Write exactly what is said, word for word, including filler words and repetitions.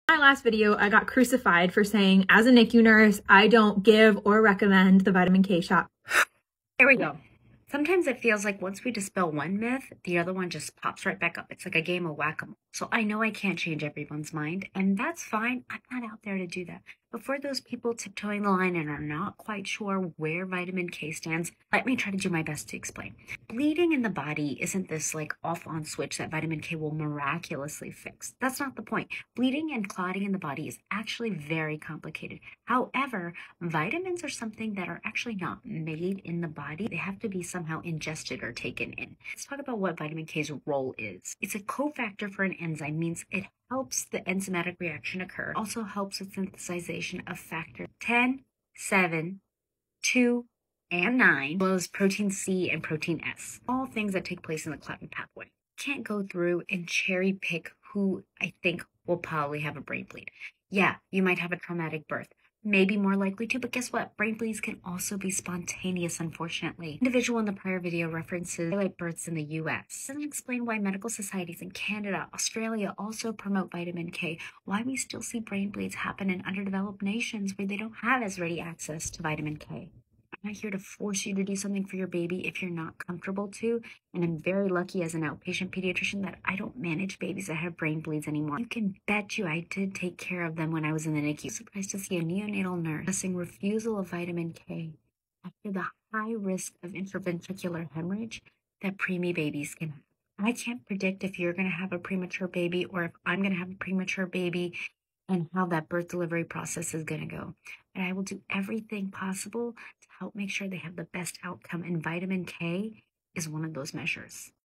In my last video, I got crucified for saying, as a N I C U nurse, I don't give or recommend the vitamin K shot. There we go. Sometimes it feels like once we dispel one myth, the other one just pops right back up. It's like a game of whack-a-mole. So I know I can't change everyone's mind, and that's fine. I'm not out there to do that. But for those people tiptoeing the line and are not quite sure where vitamin K stands, let me try to do my best to explain. Bleeding in the body isn't this like off-on switch that vitamin K will miraculously fix. That's not the point. Bleeding and clotting in the body is actually very complicated. However, vitamins are something that are actually not made in the body. They have to be somehow ingested or taken in. Let's talk about what vitamin K's role is. It's a cofactor for an enzyme, means it helps the enzymatic reaction occur. Also helps with synthesization of factor ten, seven, two, and nine, as well as protein C and protein S. All things that take place in the clotting pathway. Can't go through and cherry pick who I think will probably have a brain bleed. Yeah, you might have a traumatic birth. Maybe more likely to, but guess what? Brain bleeds can also be spontaneous, unfortunately. Individual in the prior video references highlight births in the U S. Doesn't explain why medical societies in Canada, Australia also promote vitamin K, why we still see brain bleeds happen in underdeveloped nations where they don't have as ready access to vitamin K. I'm not here to force you to do something for your baby if you're not comfortable to, and I'm very lucky as an outpatient pediatrician that I don't manage babies that have brain bleeds anymore. You can bet you I did take care of them when I was in the N I C U. Surprised to see a neonatal nurse discussing refusal of vitamin K after the high risk of intraventricular hemorrhage that preemie babies can have. I can't predict if you're going to have a premature baby or if I'm going to have a premature baby and how that birth delivery process is going to go. But I will do everything possible to help make sure they have the best outcome, and vitamin K is one of those measures.